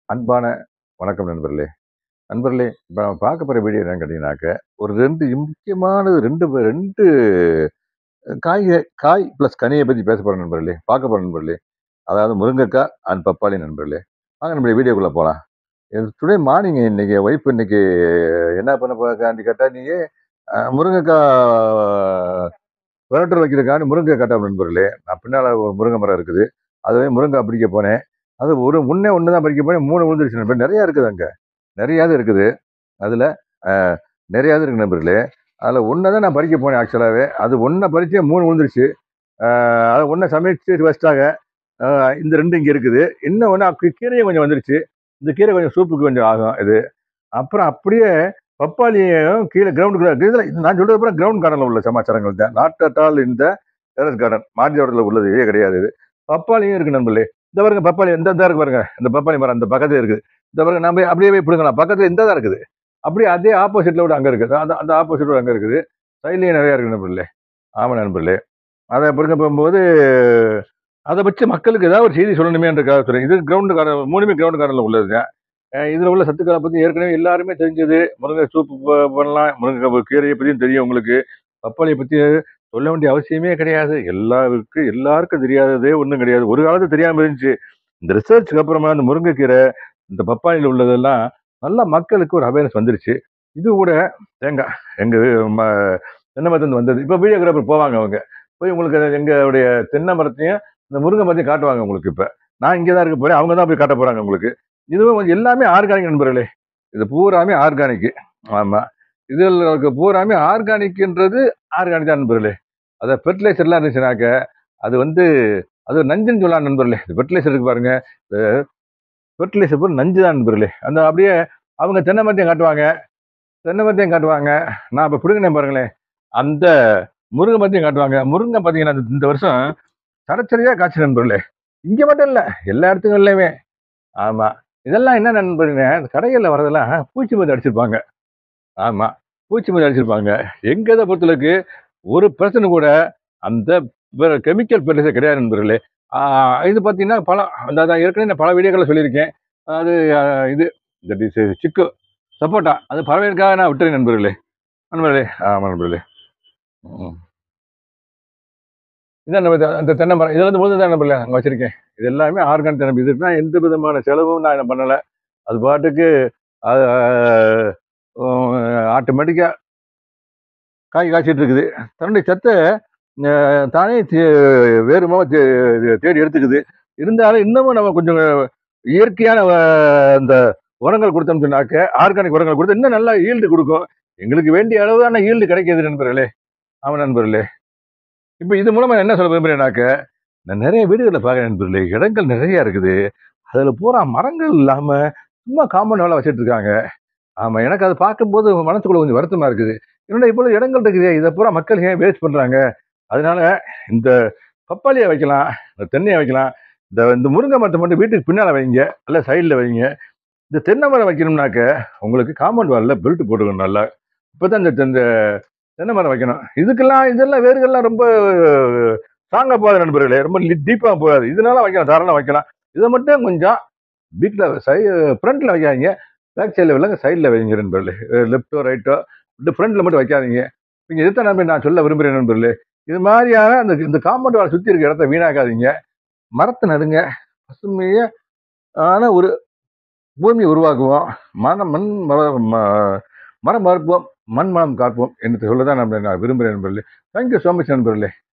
அன்பான வணக்கம் நண்பர்களே. நண்பர்களே, இப்ப நம்ம பார்க்க போற வீடியோ என்னன்னு கேட்டீங்கன்னாக்க, ஒரு 2 முக்கியமானது 2 காய் பிளஸ் கனிய பத்தி பேச போறோம் நண்பர்களே. பார்க்க போறோம் நண்பர்களே. அதாவது முருங்கைக்காய் அண்ட் பப்பாளி நண்பர்களே. வாங்க நம்முடைய வீடியோக்குள்ள போலாம். டுடே மார்னிங் இன்னைக்கு ஒய்ஃப் இன்னைக்கு என்ன பண்ண போறாங்கன்னு கேட்டா, நீங்க முருங்கைக்காய் புரோட்டர் வைக்கிறதுக்காண்டி முருங்கை கேட்டா நண்பர்களே. நான் பின்னால ஒரு முருங்கை மரம் இருக்குது. அதுவே முருங்கை பறிக்க போனேன். அது ஒண்ணே ஒண்ணு தான் பறிக்க போனேன். 3 விழுந்துருச்சு நண்பர்களே. நெறைய இருக்குது அங்க. நெறையாது இருக்குது. அதுல அ நெறையாது இருக்கு நண்பர்களே. அதுல 1 தான் நான் பறிக்க போனேன் ஆக்சுவலாவே. அது 1 பறிச்சேன் 3 விழுந்துருச்சு. அது 1 சமைச்சு வச்சுட்டாங்க. அ இந்த 2 இங்க இருக்குது. இன்னும் ஒண்ணு கீரையும் கொஞ்சம் வந்துருச்சு. இந்த கீரை கொஞ்சம் சூப்புக்கு கொஞ்சம் ஆகும் இது. அப்புறம் அப்படியே பப்பாளியும் கீழே கிரவுண்டுக்குள்ள இதுல நான் சொல்றது அப்புறம் கிரவுண்ட் கார்டன்ல உள்ள சமாச்சாரங்கள் தான். நாட் அட் ஆல் இந்த டெரஸ் கார்டன். மாடி தோட்டத்துல உள்ளது இதே கிடையாது இது. பப்பாளியும் இருக்கு நண்பர்களே. இந்த பாருங்க பப்பாளி இந்த இருக்கு பாருங்க. இந்த பப்பாளி மரம் அந்த பக்கத்துல இருக்குது. இந்த பாருங்க நம்ம அப்படியே போய் பிடுங்கலாம். பக்கத்துல இந்த தான் இருக்குது. அப்படியே அதே ஆப்போசிட்ல விட அங்க இருக்குது. அந்த அந்த ஆப்போசிட் அங்க இருக்குது. சைட்லயும் நிறைய இருக்கு நண்பர்களே. ஆமா நண்பர்களே. அதை பிடுங்க போகும்போது அதை வச்சு மக்களுக்கு ஏதாவது ஒரு செய்தி சொல்லணுமேன்றக்காக சொல்றேன். இது கிரவுண்ட் கார்டன் 3மே கிரவுண்ட் கார்டன்ல உள்ளது. இதுல உள்ள சத்துக்களை பத்தி ஏற்கனவே எல்லாருமே தெரிஞ்சது. முருங்கை சூப்பு பண்ணலாம். முருங்கை கீரையை பத்தியும் தெரியும் உங்களுக்கு. பப்பாளியை பத்தி சொல்ல வேண்டிய அவசியமே கிடையாது. எல்லாருக்கும் தெரியாததே ஒண்ணும் கிடையாது. ஒரு காலத்து தெரியாம இருந்துச்சு. இந்த ரிசர்ச்சுக்கு அப்புறமா இந்த முருங்கைக்கீரை, இந்த பப்பாளியில உள்ளதெல்லாம் நல்லா மக்களுக்கு ஒரு அவேர்னஸ் வந்துருச்சு. இது கூட தேங்காய் எங்க ம தென்னை மரத்துலேருந்து வந்தது. இப்ப வீடியோகிராஃபர் போவாங்க அவங்க. போய் உங்களுக்கு எங்களுடைய தென்னை மரத்தையும், இந்த முருங்கை மரத்தையும் காட்டுவாங்க உங்களுக்கு இப்ப. நான் இங்க தான் இருக்க போறேன். அவங்க தான் போய் காட்ட போறாங்க உங்களுக்கு. இதுவும் எல்லாமே ஆர்கானிக் நண்பர்களே. இது பூராமே ஆர்கானிக். ஆமா. இதுல பூராமே ஆர்கானிக்ன்றது ஆர்கானிக் தான் நண்பர்களே. அத ஃபெர்டிலைசர்லாம் இருந்துச்சுனாக்க, அது அது நஞ்சுன்னு சொல்லலாம் நண்பர்களே. ஃபெர்டிலைசர் இருக்கு பாருங்க. ஃபெர்டிலைசர் பூரா நஞ்சு தான் நண்பர்களே. அந்த அப்படியே அவங்க தென்னை மரத்தையும் காட்டுவாங்க. தென்னை மரத்தையும் காட்டுவாங்க. நான் இப்ப பிடுங்கினேன் பாருங்களேன். அந்த முருங்கை மரத்தையும் காட்டுவாங்க. முருங்கை பார்த்தீங்கன்னா, இந்த வருஷம் சரச்சரியா காய்ச்சி நண்பர்களே. இங்க மட்டும் இல்ல. எல்லா இடத்துங்கள்லயுமே. ஆமா. இதெல்லாம் என்ன நண்பர்களே, இந்த கடைகள்ல வரதெல்லாம் பூச்சி மருந்து அடிச்சிருப்பாங்க. ஆமா. பூச்சி மருந்து அடிச்சிருப்பாங்க. எங்க இத பொறுத்தளவுக்கு ஒரு பெர்சன்ட் கூட அந்த கெமிக்கல் ஃபெர்டிலைசர் கிடையாது நண்பர்களே. ஆ இது பார்த்தீங்கன்னா, நான் ஏற்கனவே நான் பல வீடியோக்கள்ல சொல்லியிருக்கேன். அது இது தட் இஸ் சிக்கு, சப்போட்டா. அது பறவைகளுக்காக நான் விட்டுறேன் நண்பர்களே. நண்பர்களே, ஆமா நண்பர்களே. ம். இதான் நம்ம அந்த தென்னை மரம். இதுல முழுது தான் நண்பர்களே அங்க வச்சிருக்கேன். இது எல்லாமே ஆர்கானிக் தென்னை. இதுக்குலாம் எந்த விதமான செலவும் நான் பண்ணல. அது பாட்டுக்கு அது ஆட்டோமேட்டிக்கா காய் காய்ச்சிட்டு இருக்குது. தன்னுடைய சத்த தானே வேறு மூலமா தேடி எடுத்துக்குது. இருந்தாலும் இன்னமும் நம்ம கொஞ்சம் இயற்கையான அந்த உரங்கள் கொடுத்தோம்னு சொன்னாக்க, ஆர்கானிக் உரங்கள் கொடுத்தா இன்னும் நல்லா ஈல்டு கொடுக்கும். எங்களுக்கு வேண்டிய அளவான ஈல்டு கிடைக்கிது நண்பர்களே. ஆமா நண்பர்களே. இப்ப இது மூலமா என்ன சொல்ல விரும்புறேன்னாக்க, நான் நிறைய வீடுகள்ல பார்க்கிறேன் நண்பர்களே. இடங்கள் நிறைய இருக்குது. அதுல பூரா மரங்கள் இல்லாம சும்மா காம்பவுண்ட் வாலா வச்சுட்டு இருக்காங்க. ஆமா. எனக்கு அத பார்க்கும்போது மனசுக்குள்ள கொஞ்சம் வருத்தமா இருக்குது. என்னடா இவ்வளவு இடங்கள் இருக்குதே! இத பூரா மக்கள் ஏன் வேஸ்ட் பண்றாங்க? அதனால இந்த பப்பாளிய வைக்கலாம், இந்த தென்னைய வைக்கலாம். இந்த முருங்கை மரத்த மட்டும் வீட்டுக்கு பின்னால வைங்க. இல்ல சைடுல வைங்க. இந்த தென்னை மரம் வைக்கணும்னாக்க, உங்களுக்கு காம்பவுண்ட் வால்ல பெல்ட் போட்டுக்கணும் நல்லா. அப்பதான் இந்த இந்த தென்னை மரம் வைக்கணும். இதெல்லாம் வேர்கள்லாம் ரொம்ப ஸ்ட்ராங்கா போகாது நண்பர்களே. ரொம்ப டீப்பா போகாது. இதனால வைக்கலாம். தாராளமா வைக்கலாம். இத மட்டும் கொஞ்சம் வீட்ல ஃப்ரண்ட்ல வைக்காதீங்க. பேக் சைடுல இல்லங்க சைடுல வைங்க நண்பர்களே. லெஃப்ட்டோ, ரைட்டோ ஃப்ரண்ட்ல மட்டும் வைக்காதீங்க. நீங்க இதைத்தான் நான் சொல்ல விரும்புறேன் நண்பர்களே. இது மாதிரியான இந்த காம்பவுண்ட் வால் சுத்தி இருக்க இடத்த வீணாக்காதீங்க. மரத்த நடுங்க. பசுமையா ஆன ஒரு பூமியை உருவாக்குவோம். மண் மரம் வளர்ப்போம். மண் மனம் காப்போம் என்று சொல்லதான் நான் விரும்புகிறேன் நண்பர்களே. தேங்க்யூ ஸோ மச் நண்பர்களே.